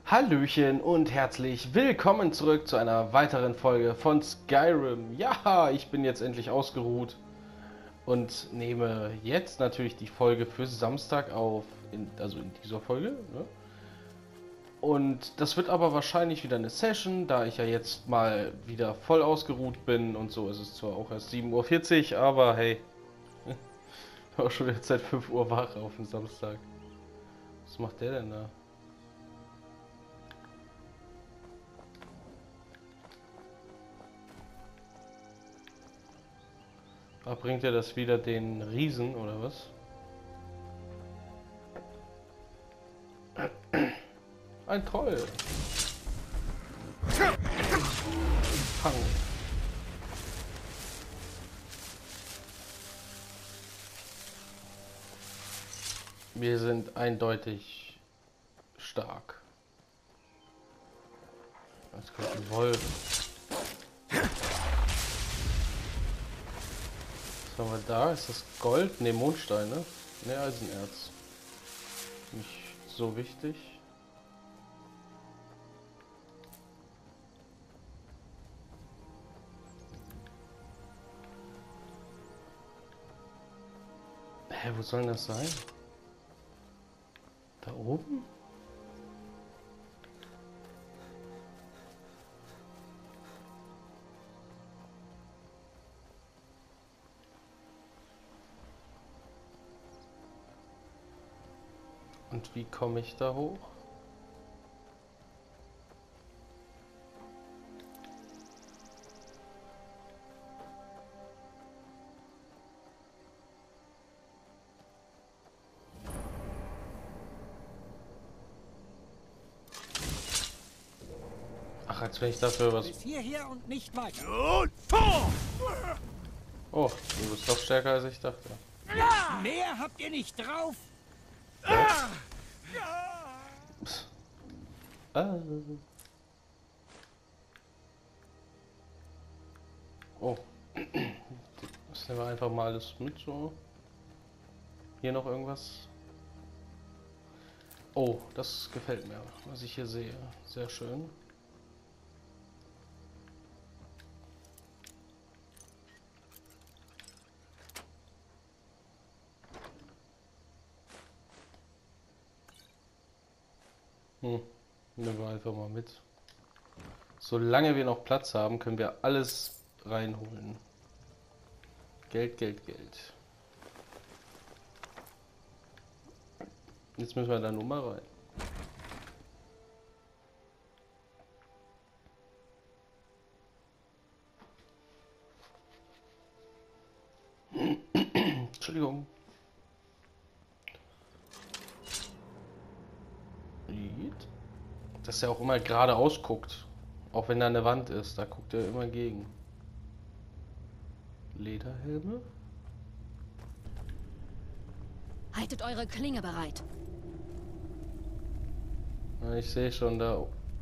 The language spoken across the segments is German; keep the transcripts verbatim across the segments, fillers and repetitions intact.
Hallöchen und herzlich willkommen zurück zu einer weiteren Folge von Skyrim. Ja, ich bin jetzt endlich ausgeruht und nehme jetzt natürlich die Folge für Samstag auf, in, also in dieser Folge. Ne? Und das wird aber wahrscheinlich wieder eine Session, da ich ja jetzt mal wieder voll ausgeruht bin und so. Es ist zwar auch erst sieben Uhr vierzig, aber hey, ich war schon jetzt seit fünf Uhr wach auf dem Samstag. Was macht der denn da? Ach, bringt er das wieder den Riesen oder was? Ein Troll. Fang. Wir sind eindeutig stark. Jetzt kommt ein Wolf. Was haben wir da? Ist das Gold? Ne, Mondstein, ne? Ne, Eisenerz. Nicht so wichtig. Hä, wo soll das sein? Da oben? Und wie komme ich da hoch? Ach, als wenn ich dafür was... Bis hierher und nicht weiter. Oh, du bist doch stärker als ich dachte. Mehr habt ihr nicht drauf? Psst. Ah. Oh. Das nehmen wir einfach mal alles mit so. Hier noch irgendwas? Oh, das gefällt mir, was ich hier sehe. Sehr schön. Hm, nehmen wir einfach mal mit. Solange wir noch Platz haben, können wir alles reinholen. Geld, Geld, Geld. Jetzt müssen wir da nur mal rein. Entschuldigung. Dass er auch immer geradeaus guckt. Auch wenn da eine Wand ist, da guckt er immer gegen. Lederhelme? Haltet eure Klinge bereit. Ja, ich sehe schon da.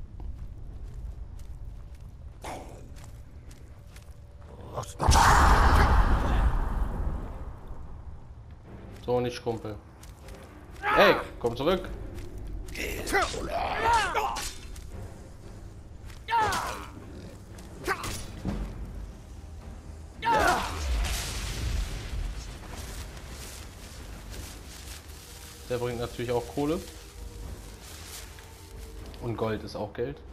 So nicht, Kumpel. Hey, komm zurück. Der bringt natürlich auch Kohle. Und Gold ist auch Geld.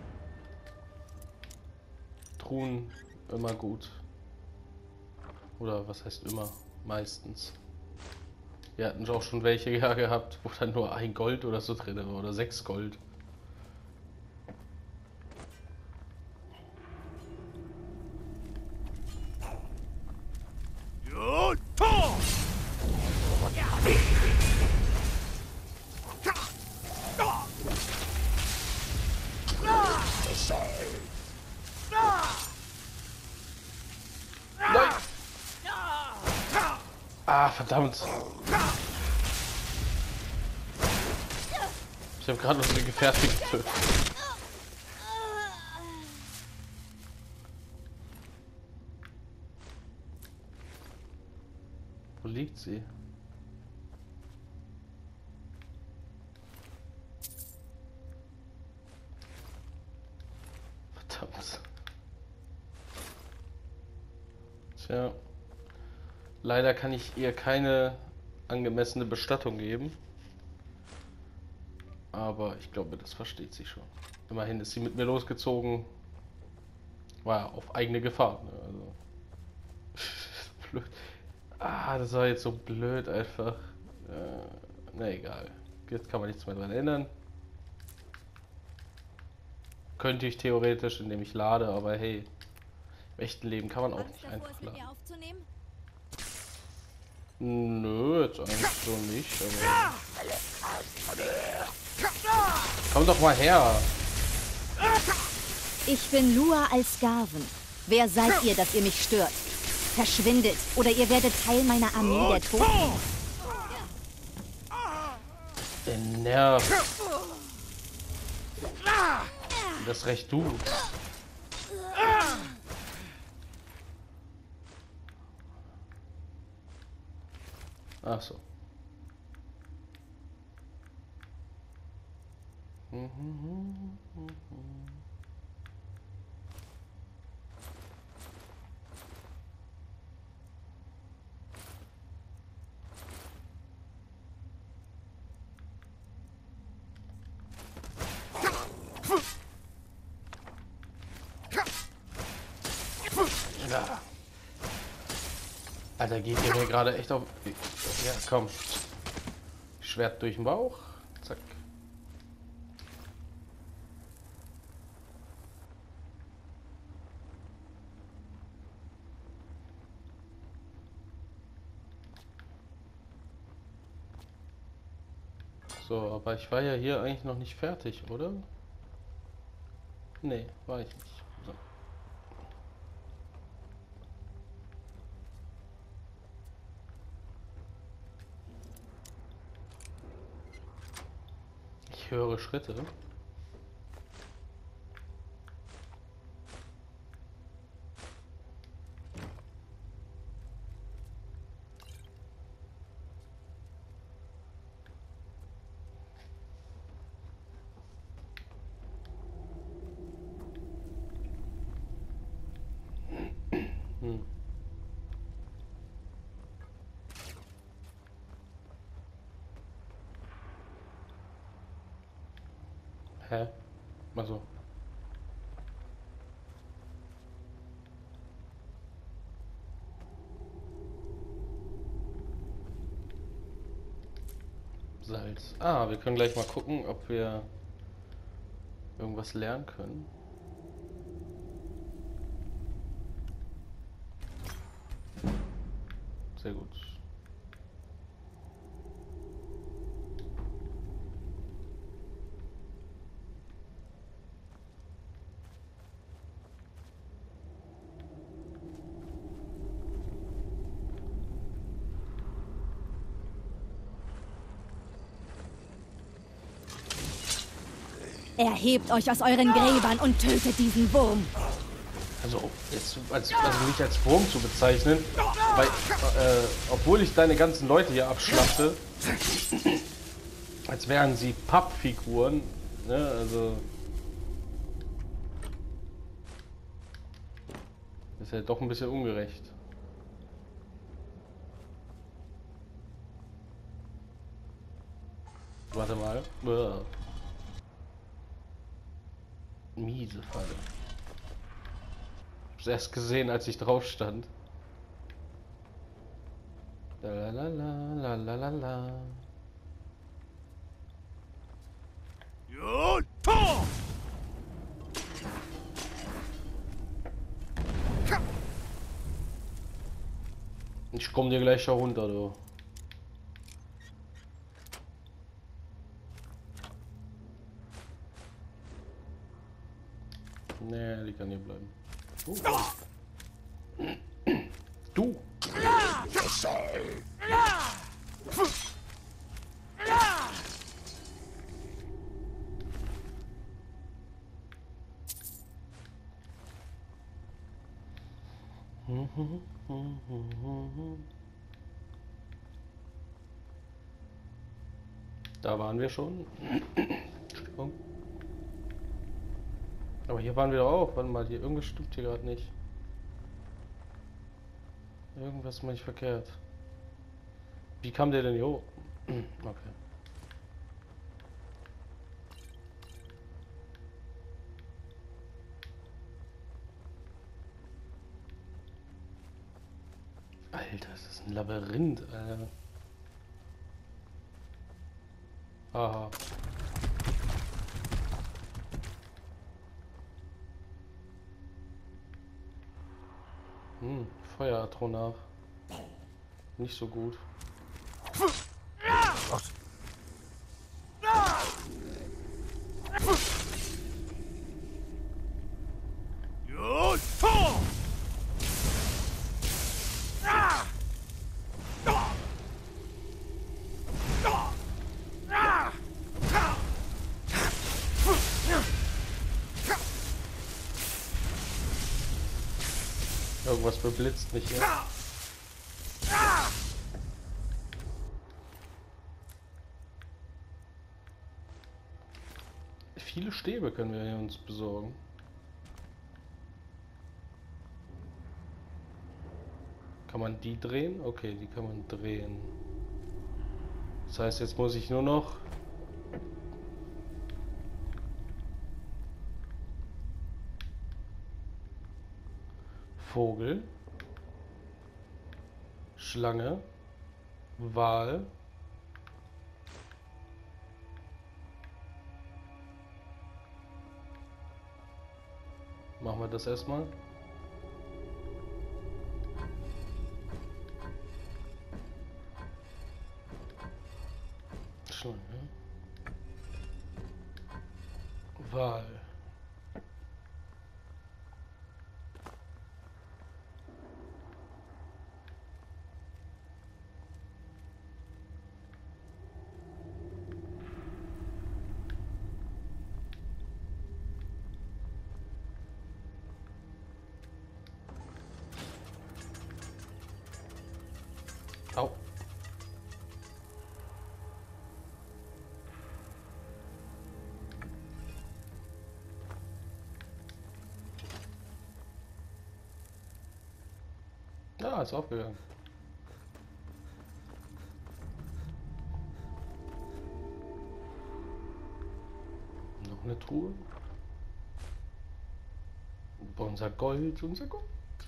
Truhen immer gut. Oder was heißt immer? Meistens. Wir hatten auch schon welche gehabt, wo dann nur ein Gold oder so drin war. Oder sechs Gold. Nein! Ah, verdammt! Ich habe gerade unsere Gefährtin getötet. Wo liegt sie? Tja. Leider kann ich ihr keine angemessene Bestattung geben. Aber ich glaube, das versteht sie schon. Immerhin ist sie mit mir losgezogen. War ja auf eigene Gefahr. Ne? Also. Blöd. Ah, das war jetzt so blöd einfach. Äh, na egal. Jetzt kann man nichts mehr dran ändern. Könnte ich theoretisch, indem ich lade, aber hey, im echten Leben kann man auch nicht einfach laden. Nö, jetzt eigentlich so nicht, aber... Komm doch mal her! Ich bin Lua Alskarven. Wer seid ihr, dass ihr mich stört? Verschwindet, oder ihr werdet Teil meiner Armee der Toten. Der Nerv. Das recht du. Ach so. Ja. Alter, geht ihr mir gerade echt auf... Ja, komm. Schwert durch den Bauch. Zack. So, aber ich war ja hier eigentlich noch nicht fertig, oder? Nee, war ich nicht. So. Ich höre Schritte. Hm. Hä? Mal so. Salz. Ah, wir können gleich mal gucken, ob wir irgendwas lernen können. Sehr gut. Erhebt euch aus euren Gräbern und tötet diesen Wurm. Also, jetzt, als, also mich als Wurm zu bezeichnen, weil, äh, obwohl ich deine ganzen Leute hier abschlachte, als wären sie Pappfiguren, ne, also... Ist ja doch ein bisschen ungerecht. Warte mal. Uah. Miese Falle. Ich hab's erst gesehen, als ich drauf stand. La la la la la la la. Ich komm dir gleich da runter, du. Nee, die kann hier bleiben. Uh. Du! Da waren wir schon. Entschuldigung. Aber hier waren wir auch. Warte mal, hier irgendwas stimmt hier gerade nicht. Irgendwas mache ich verkehrt. Wie kam der denn hier hoch? Okay. Alter, das ist ein Labyrinth, Alter. Aha. Hm, Feueratronach. Nicht so gut. Irgendwas beblitzt mich hier. Viele Stäbe können wir hier uns besorgen. Kann man die drehen? Okay, die kann man drehen. Das heißt, jetzt muss ich nur noch Vogel, Schlange, Wal, machen wir das erstmal. Schlange, Wal. Au. Ah, ist aufgegangen. Noch eine Truhe. Unser Gold, unser Gold.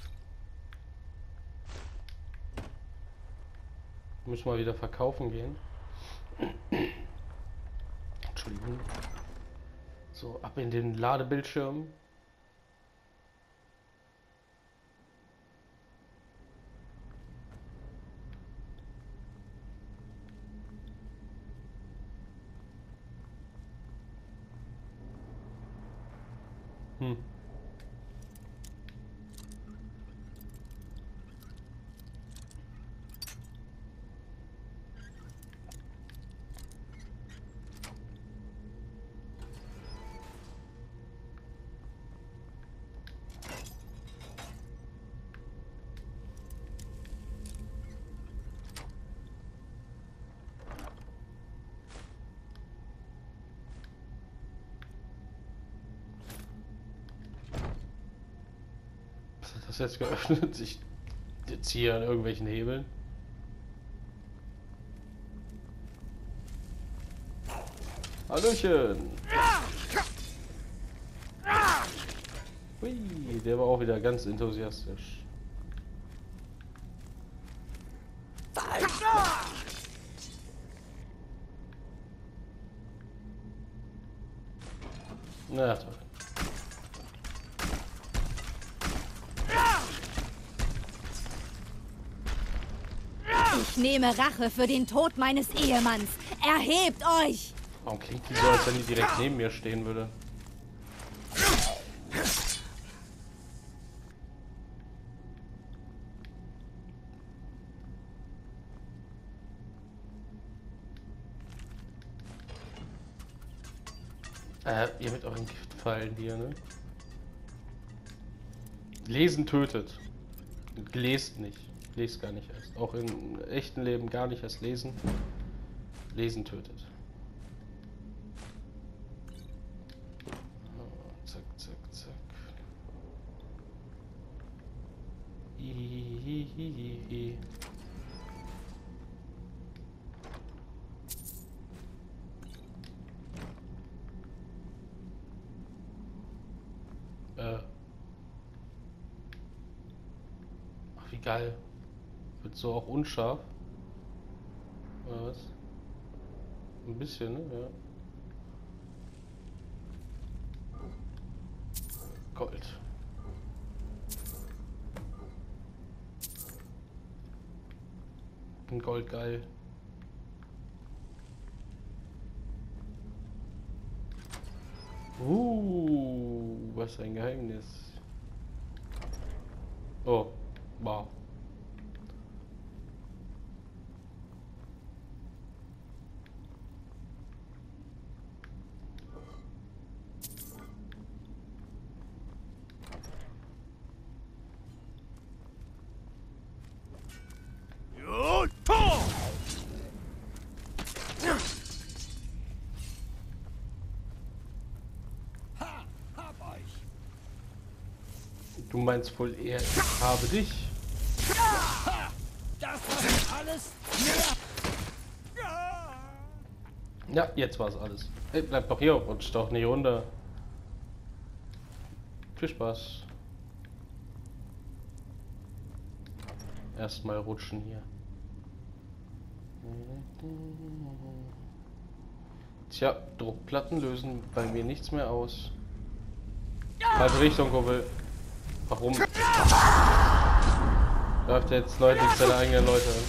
Müssen wir wieder verkaufen gehen. Entschuldigung. So, ab in den Ladebildschirm. Hm. Was hat das jetzt geöffnet? Ich ziehe an irgendwelchen Hebeln. Hallöchen! Hui, der war auch wieder ganz enthusiastisch. Na toll. Ich nehme Rache für den Tod meines Ehemanns. Erhebt euch! Warum klingt die so, als wenn die direkt neben mir stehen würde? Äh, ihr mit euren Giftpfeilen hier, ne? Lesen tötet. Lest nicht. Lest gar nicht erst. Auch im echten Leben gar nicht erst lesen. Lesen tötet. Oh, zack, zack, zack. I Hihihihi. Äh. Ach, wie geil. Wird so auch unscharf. Oder was? Ein bisschen, ne? Ja. Gold. Ein Gold geil. Uh, was ein Geheimnis. Oh, wow. Ha, hab euch. Du meinst wohl eher, ich habe dich? Das war alles. Ja, jetzt war es alles. Hey, bleib doch hier, rutsch doch nicht runter. Viel Spaß. Erstmal rutschen hier. Tja, Druckplatten lösen bei mir nichts mehr aus. Falsche Richtung, Kumpel. Warum? Läuft jetzt neulich seine eigenen Leute an.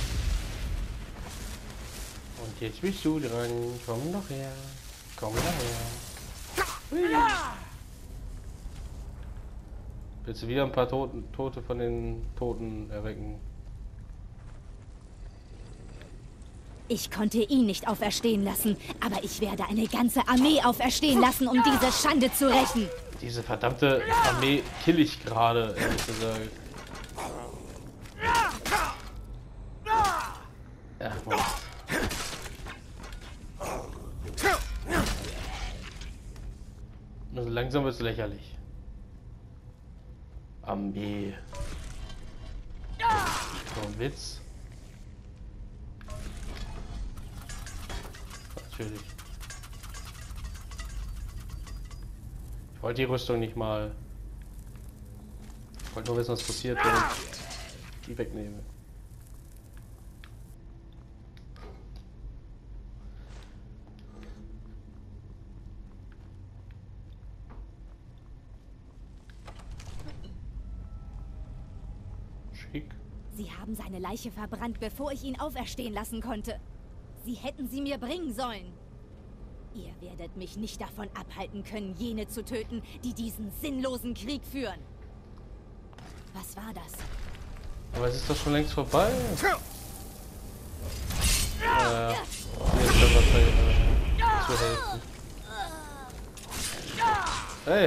Und jetzt bist du dran. Komm doch her. Komm doch her. Willst du wieder ein paar Toten, Tote von den Toten erwecken? Ich konnte ihn nicht auferstehen lassen, aber ich werde eine ganze Armee auferstehen lassen, um diese Schande zu rächen. Diese verdammte Armee kill ich gerade, ehrlich gesagt. Ja, Moment. Also langsam wird es lächerlich. Armee. So ein Witz. Natürlich. Ich wollte die Rüstung nicht mal. Ich wollte nur wissen, was passiert, wenn ich die wegnehme. Schick. Sie haben seine Leiche verbrannt, bevor ich ihn auferstehen lassen konnte. Sie hätten sie mir bringen sollen. Ihr werdet mich nicht davon abhalten können, jene zu töten, die diesen sinnlosen Krieg führen. Was war das? Aber es ist doch schon längst vorbei. Ja, mir ist da was äh, zu helfen. Hey!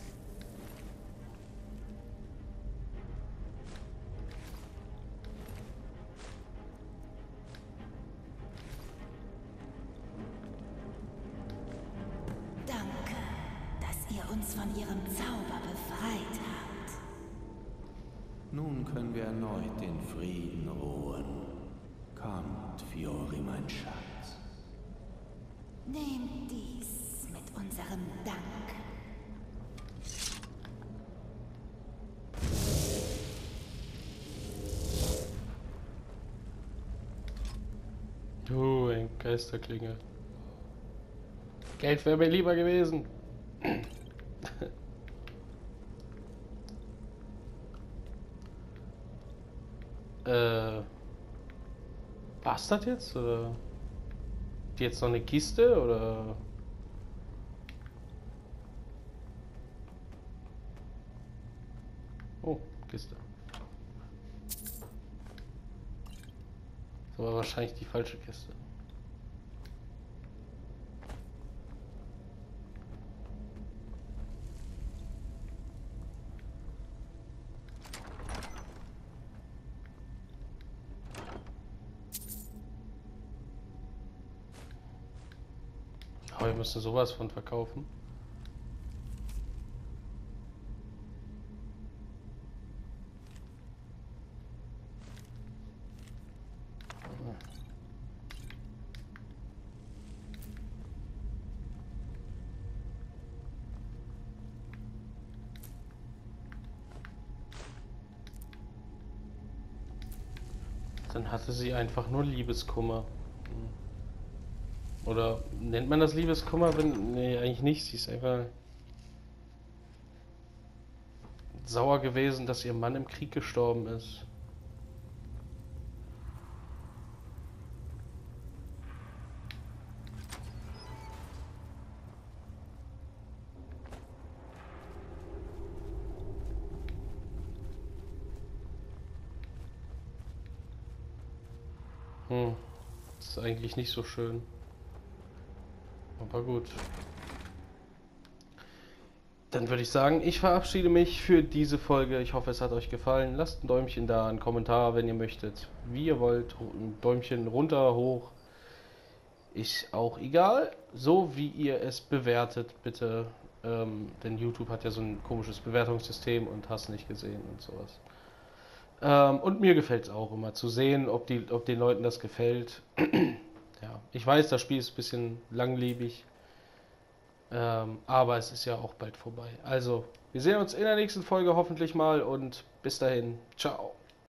Danke, dass ihr uns von ihrem Zauber befreit habt. Nun können wir erneut in Frieden ruhen. Kommt, Fiori, mein Schatz. Nehmt dies mit unserem Dank. Du, ein Geisterklinge. Geld wäre mir lieber gewesen. äh. War's das jetzt? Oder? Die jetzt noch eine Kiste? Oder? Oh, Kiste. Das war wahrscheinlich die falsche Kiste. Aber wir müssen sowas von verkaufen. Dann hatte sie einfach nur Liebeskummer. Oder nennt man das Liebeskummer? Wenn, nee, eigentlich nicht. Sie ist einfach sauer gewesen, dass ihr Mann im Krieg gestorben ist. Hm, das ist eigentlich nicht so schön. Aber gut. Dann würde ich sagen, ich verabschiede mich für diese Folge. Ich hoffe, es hat euch gefallen. Lasst ein Däumchen da, einen Kommentar, wenn ihr möchtet. Wie ihr wollt. Ein Däumchen runter, hoch. Ist auch egal. So wie ihr es bewertet, bitte. Ähm, denn YouTube hat ja so ein komisches Bewertungssystem und hast nicht gesehen und sowas. Ähm, und mir gefällt es auch immer zu sehen, ob, die, ob den Leuten das gefällt. Ja, ich weiß, das Spiel ist ein bisschen langlebig. Ähm, aber es ist ja auch bald vorbei. Also, wir sehen uns in der nächsten Folge hoffentlich mal und bis dahin. Ciao.